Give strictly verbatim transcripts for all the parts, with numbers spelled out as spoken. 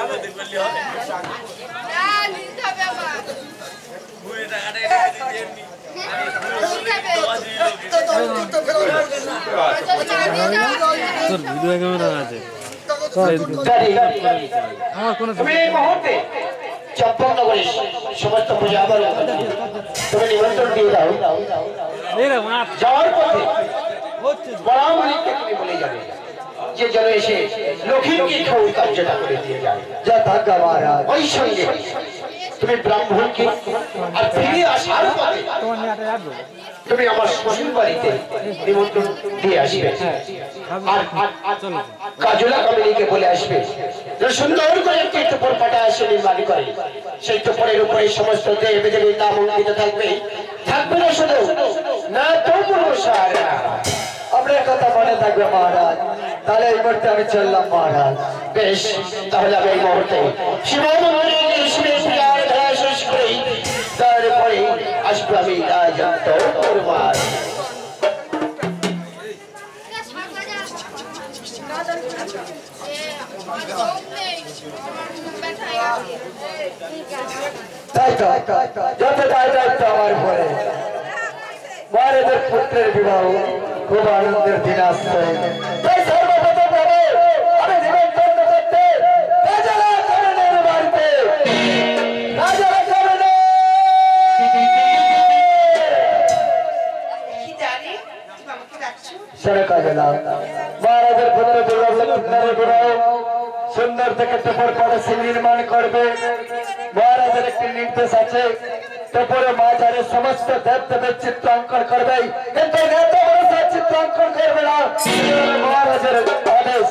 Video camera আছে আমার কোন মুহূর্তে চম্পকনগরের সমস্ত পূজা আবার তুমি নিমন্ত্রণ দিয়ে দাও যাওয়ার পথে বরাবরীকে তুমি বলে যাবে যে যেন এসে লক্ষ্মীকে খাওয়ার কার্যটা করে দিয়ে যায় যা থাকা মহারাজ ওই সঙ্গে তুমি ব্রাহ্মণকে আর ফিরে আসার পথে তুমি আমার শ্বশুর বাড়িতে নিমন্ত্রণ দিয়ে আসবে আর কাজলা কামিনীকে বলে আসবে সুন্দর করে একটি টুপুর পাটা আসে নির্মাণ করে সেই টুপুরের উপরে সমস্ত দেব দেবীর নাম অঙ্কিত থাকবে থাকবে না শুধু না তোমরা সারা আপনার কথা মনে থাকবে মহারাজ তাহলে এই মুহূর্তে আমি চললাম মহারাজ বেশ তাহলে আমি এই মুহূর্তে শিব মন্দিরে শিবের প্রিয়ার ধারা শেষ করি তারপরে আসবো আমি রাজন্ত তোমার তাই তো যত দায় দায়িত্ব আমার পরে মহারাজের পুত্রের বিবাহ খুব আনন্দের দিন আসছে তাই সর্বপ্রথম ভাবে আমি নিমন্ত্রণ করতে রাজারা করণের বাড়িতে রাজারা করণে মহারাজের পুত্র দুর্গার বিবাহ সুন্দর থেকে টুপুর পরে সে নির্মাণ করবে মহারাজের একটি নির্দেশ আছে টুপুরে মাঝারে সমস্ত দেব দেবের চিত্র অঙ্কন করবে কিন্তু এত বড় চিত্র অঙ্কন করবে না মহারাজের আদেশ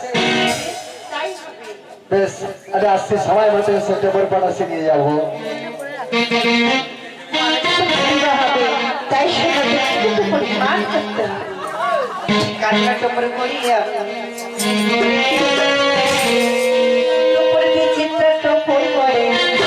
বেশ আরে আসছি সময় মতো এসে টুপুর পড়া শিখিয়ে যাবো তাই কান্না টুপুর করিয়া চিত্র টুপুর করে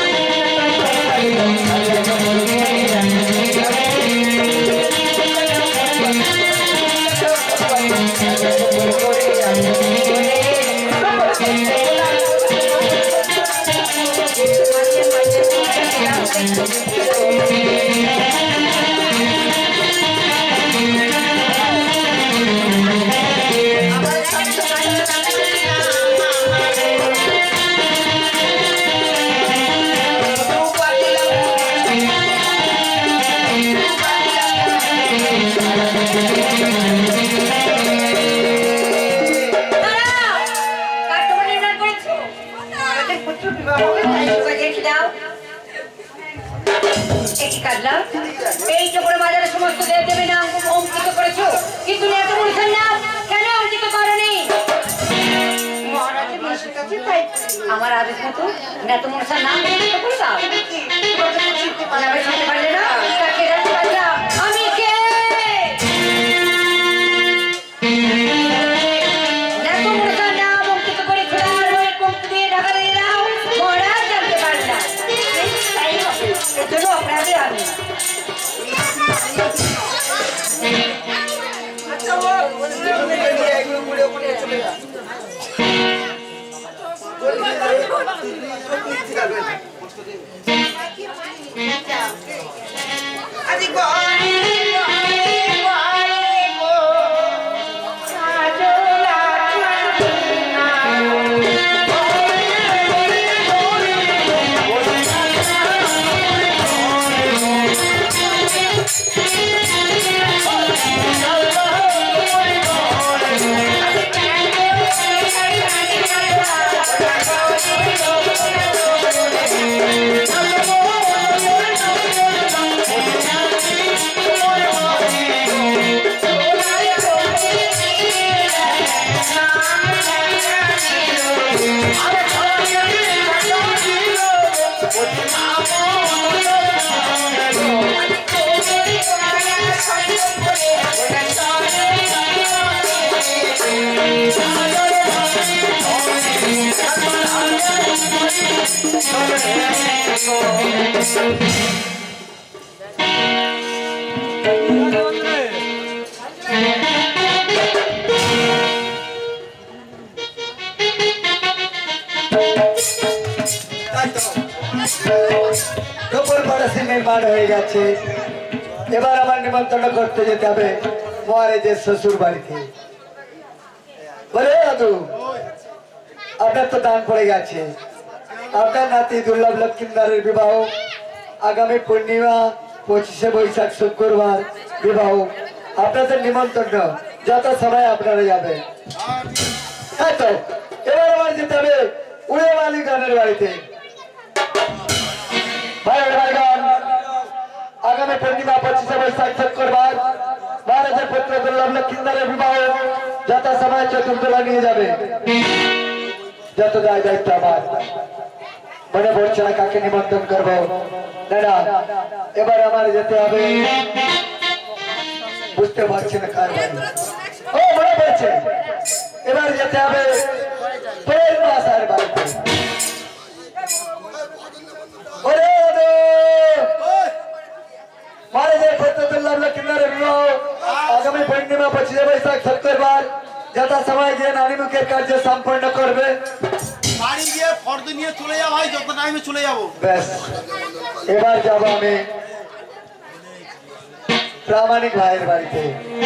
এই টুকুরে বাজারে সমস্ত দেব দেবী নাম অঙ্কিত করেছো কিন্তু এত মূর্খের নাম কেন অঙ্কিত করনি মহারাজের নিষেধ আছে তাই আমার আদেশ মতো এত মূর্খের নাম অঙ্কিত করে দাও আমি শুনতে পারলে না তাকে রাখতে পারলাম আমি কে এত মূর্খের নাম অঙ্কিত করেছো আর ওই কমতে দিয়ে ঢাকা দিয়ে দাও মহারাজ জানতে পারলাম এজন্য অপরাধী আমি নির্মাণ হয়ে গেছে। এবার আমার নিমন্ত্রণ করতে যেতে হবে মহারাজের শ্বশুর বাড়িতে। বলে দাদু আপনার তো দান পড়ে গেছে, আপনার নাতি দুর্লভ লক্ষ্মীন্দারের বিবাহ আগামী পূর্ণিমা পঁচিশে বৈশাখ শুক্রবার বিবাহ। আপনাদের নিমন্ত্রণ, যত সময় আপনারা যাবে। হ্যাঁ তো এবার আমার যেতে হবে উড়ে মালিক গানের বাড়িতে। আগামী পূর্ণিমা পঁচিশে বৈশাখ শুক্রবার মহারাজের পুত্র দুর্লভ লক্ষ্মীন্দারের বিবাহ, যত সময় চতুর্দোলা নিয়ে যাবে। যত দায় দায়িত্ব আমার মনে পড়ছে না কাকে নিমন্ত্রণ করবো। না এবার আমার যেতে হবে, বুঝতে পারছি না কার বাড়ি। ও মনে পড়ছে, এবার যেতে হবে প্রেম বাসার বাড়িতে। মহারাজের পুত্র দুর্লভ লক্ষ্মীন্দারের বিবাহ আগামী পূর্ণিমা পঁচিশে বৈশাখ শুক্রবার যথা সময় গিয়ে নারীমুখের কার্য সম্পন্ন করবে। বাড়ি গিয়ে ফর্দ নিয়ে চলে যাবো ভাই, যত টাইমে চলে যাবো। ব্যাস এবার যাবো আমি প্রামাণিক ভাইয়ের বাড়িতে।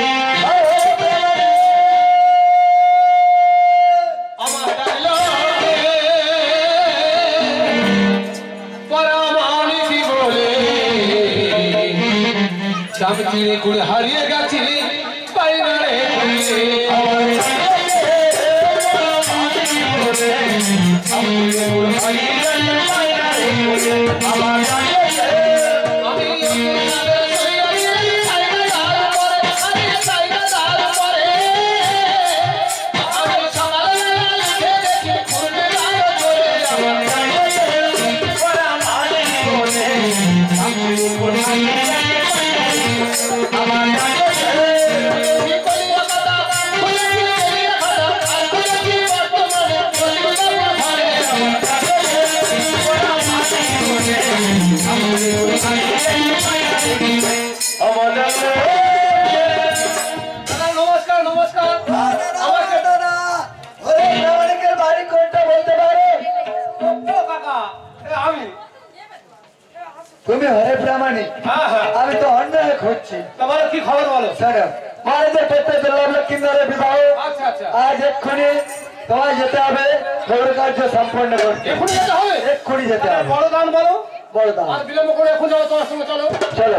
হারিয়ে গেছি বাইরে নমস্কার নমস্কার। বাড়ি কোনটা বলতে পারো? আমি তুমি হরে প্রামাণিক, হ্যাঁ হ্যাঁ আমি তো অন্যায় খুঁজছি। তোমার কি খবর বলো? শোনো, মহারাজের পুত্র দুর্লভ লক্ষ্মীন্দারের বিবাহ আচ্ছা আচ্ছা আজ এক্ষুনি তোমায় যেতে হবে গৌর কার্য সম্পন্ন করতে। এখনই যেতে হবে? এক্ষুনি যেতে হবে। বড় দান বলো, বড় দাম আর বিলম্ব করে এখন যাও, তোমার সঙ্গে চলো। চলো।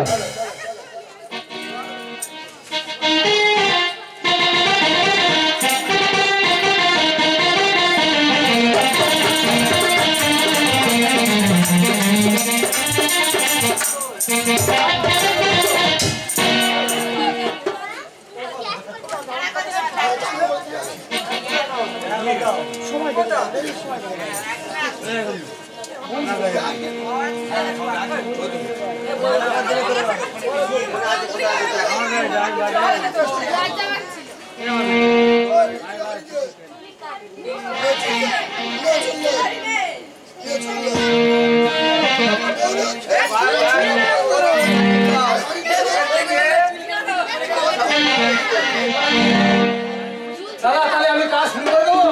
দাদা তাহলে আমি কাজ শুরু করে দেবো।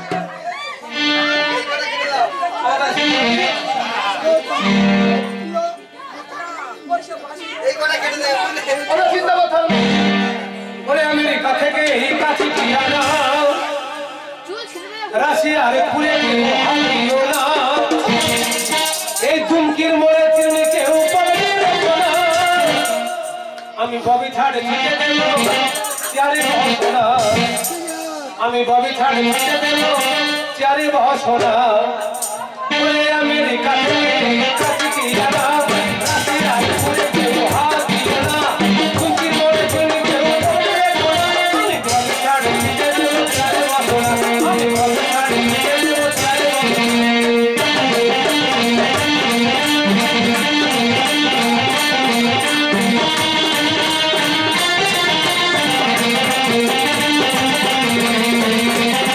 চিন্তা করতে হবে বলে আমেরিকা থেকে এই কাছে রাশিয়ার খুলে এই দুমকির মোড়ে চিনি কেউ আমি ববি ছাড়ে ছুটে দেব চারি বহসনা, আমি ববি ছাড়ে ছুটে দেব চারি বহসনা বলে আমেরিকা থেকে কাছে কিয়ারা রাশিয়ার খুলে কেউ হাত দিও না, দুমকির মোড়ে চিনি কেউ আমি ববি ছাড়ে ছুটে দেব চারি বহসনা, আমি ববি ছাড়ে ছুটে দেব চারি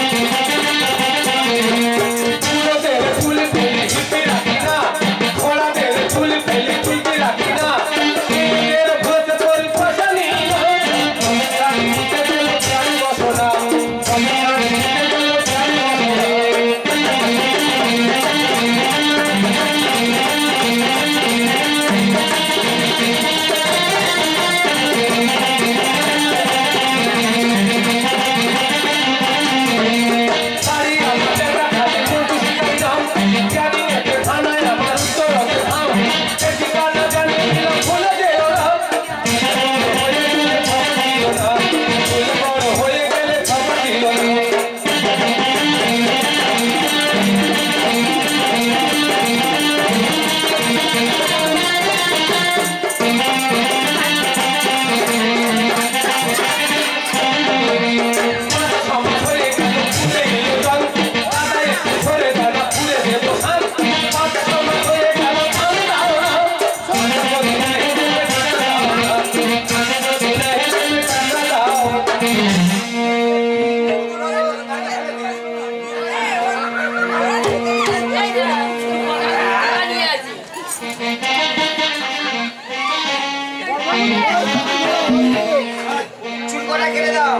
ঘোড়া কেটে দাও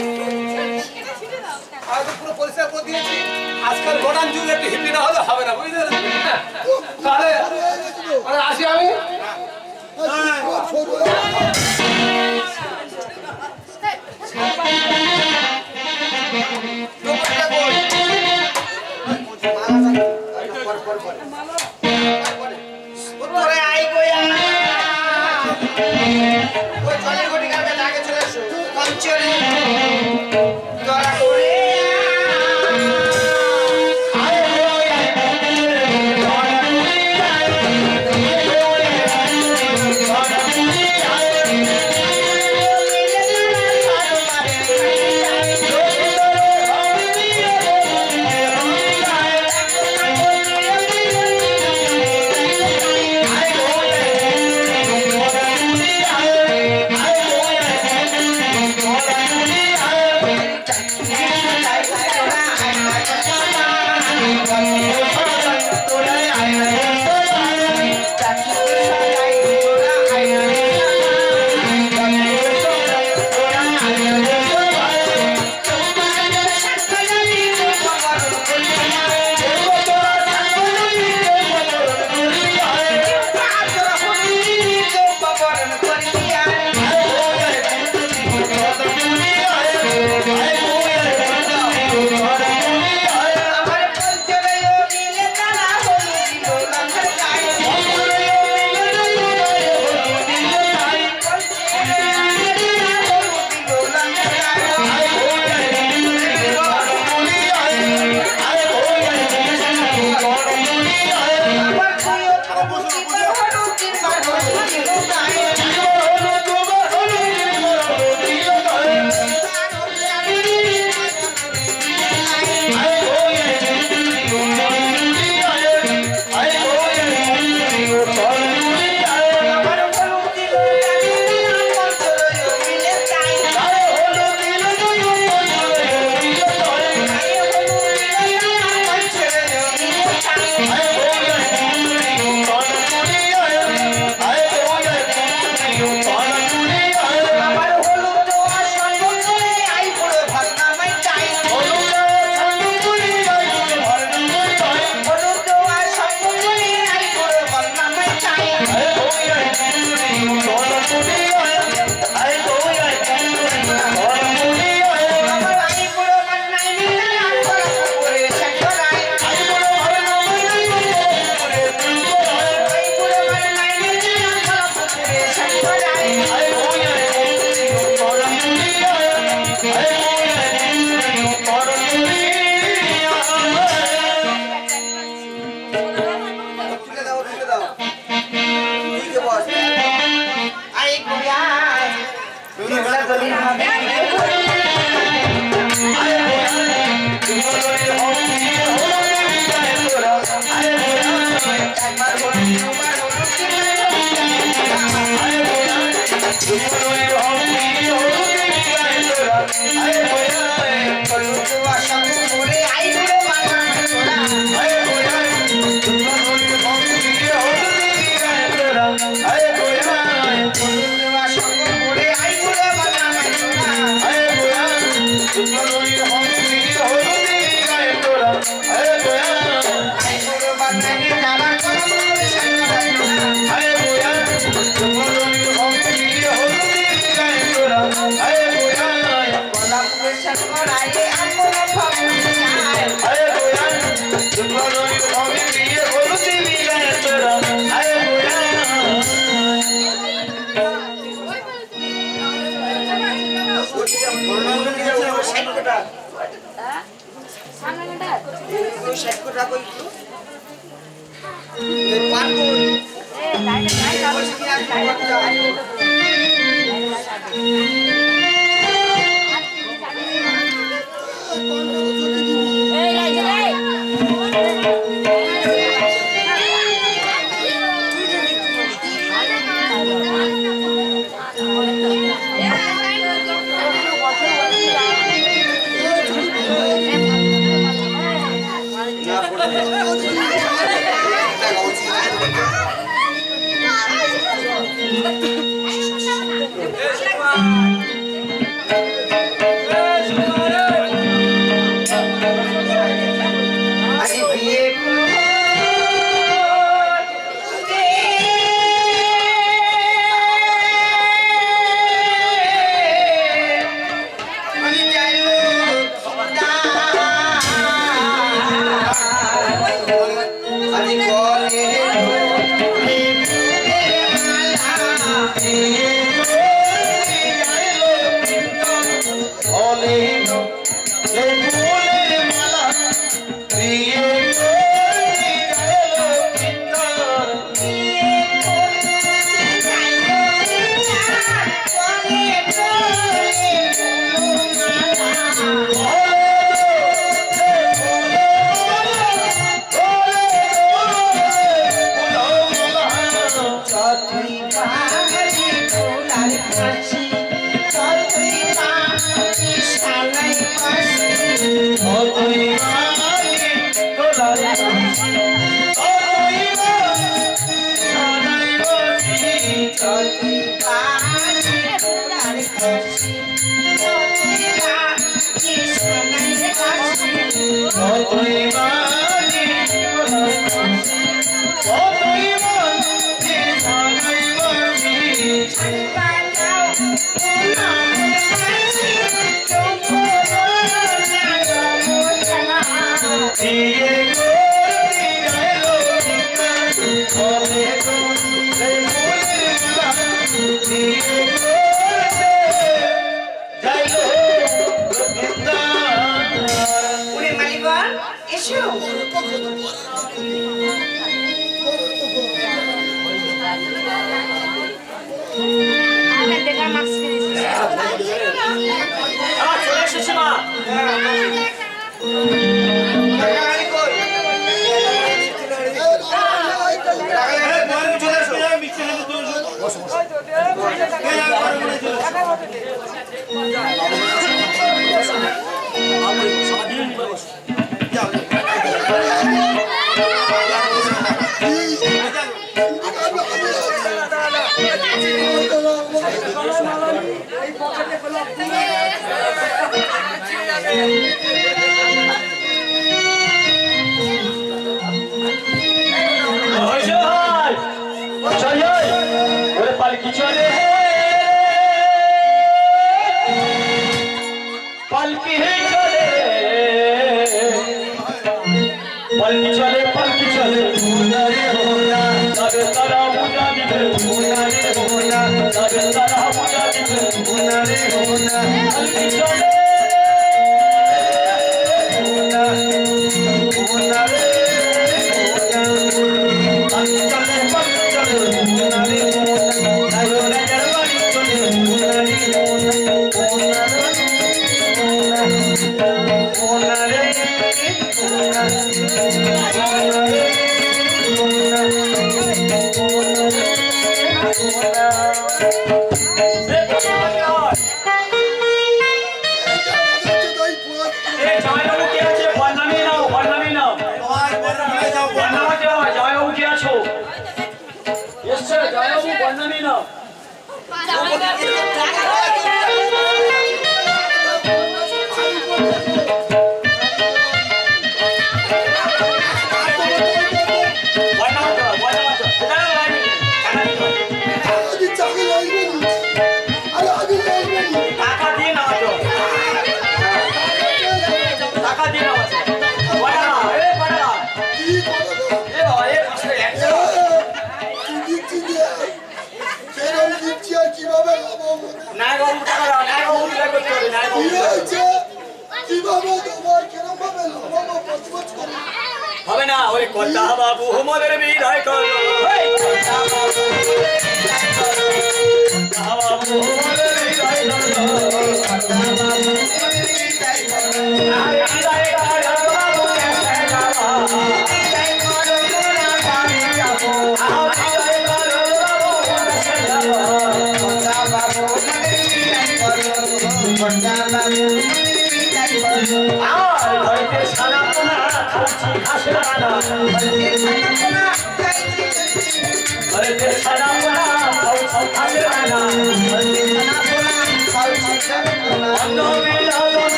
আগে পুরো পরিষ্কার করে দিয়েছি আজকাল মডার্ন যুগে একটু হিপি না হলে হবে না বুঝলে তাহলে তাহলে আসি আমি উত্তরে আই গোয়া ওই জলের গটি কালকে আগে চলে এসো পঞ্চরে তোরা করে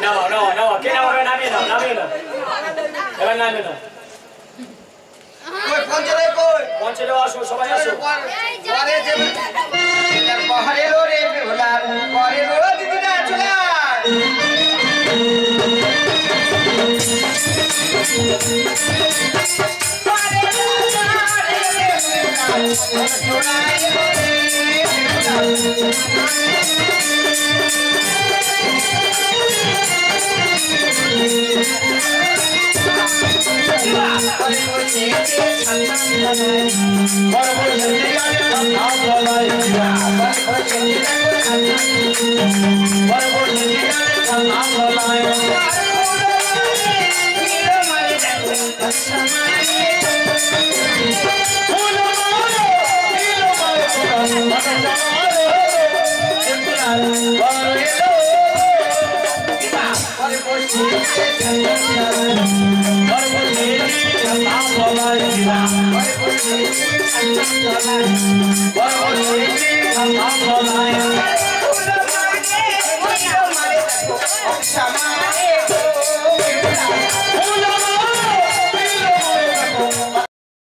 নাও নাও নাও কে নামাবে নামিয়ে নাও নামিয়ে নাও এবার নামিয়ে নাও কই পঞ্চায়েত কই মঞ্চে আসো সবাই আসো পরে যাবে পাহাড়ে রে বেহুলা পরে রে দিদিরা চলে Bye.